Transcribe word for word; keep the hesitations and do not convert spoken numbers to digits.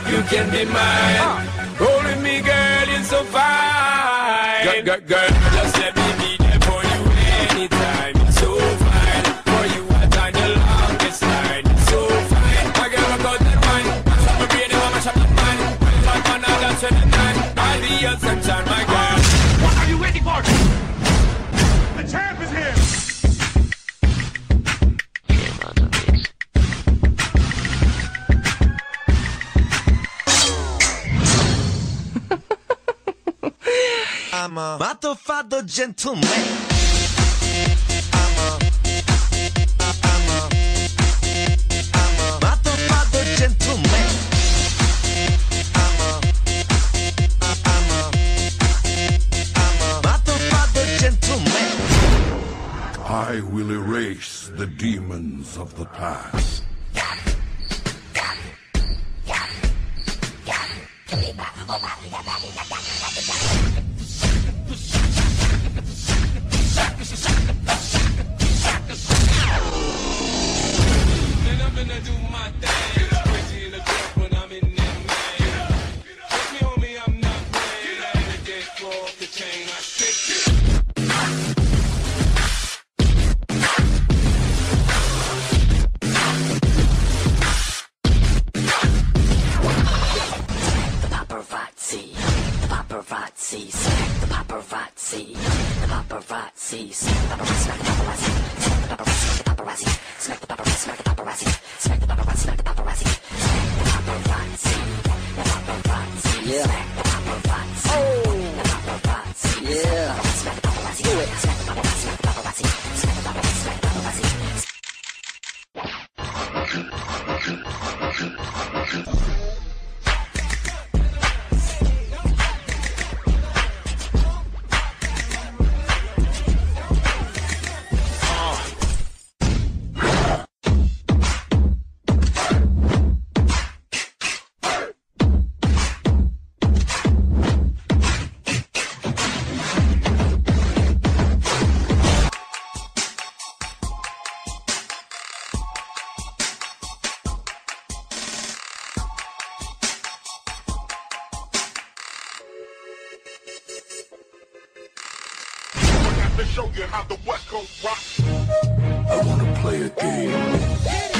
you can be mine. Roll with me, girl, you're so fine. Girl, girl, girl, just let me be there for you anytime. It's so fine. For you, I done the longest line. It's so fine. My girl, I got that wine. Mash up my brain, I mash up my mind. When I'm on, I'll dance with the night. I'll be your sunshine, my girl. What are you waiting for? The champ is here. I'm a motherfucker gentleman. I'm a, I'm a, I'm a motherfucker gentleman. I'm a, I'm a, I'm a motherfucker gentleman. I will erase the demons of the past. And I'm gonna do my thing. Crazy in the club when I'm in that man. Trust me, homie, I'm not playing. I'm gonna get floor off the chain. I stick it. The paparazzi, the paparazzi, smack the paparazzi, the paparazzi, smack the paparazzi, smack the paparazzi, smack the paparazzi, smack the paparazzi, smack the paparazzi, smack the paparazzi, smack the paparazzi, smack the paparazzi, the paparazzi, yeah, smack the paparazzi, oh, the paparazzi, yeah, smack the paparazzi, do it, smack the paparazzi, smack the paparazzi, smack the paparazzi, smack the paparazzi. To show you how the West Coast rocks. I wanna play a game.